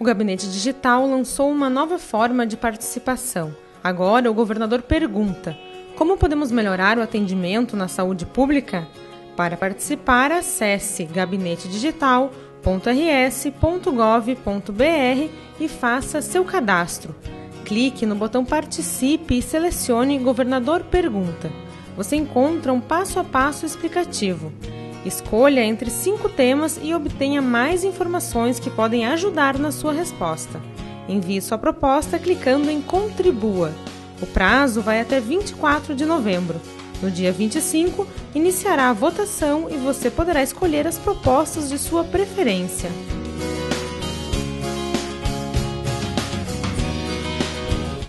O Gabinete Digital lançou uma nova forma de participação. Agora, o governador pergunta: como podemos melhorar o atendimento na saúde pública? Para participar, acesse gabinetedigital.rs.gov.br e faça seu cadastro. Clique no botão Participe e selecione Governador Pergunta. Você encontra um passo a passo explicativo. Escolha entre 5 temas e obtenha mais informações que podem ajudar na sua resposta. Envie sua proposta clicando em Contribua. O prazo vai até 24 de novembro. No dia 25, iniciará a votação e você poderá escolher as propostas de sua preferência.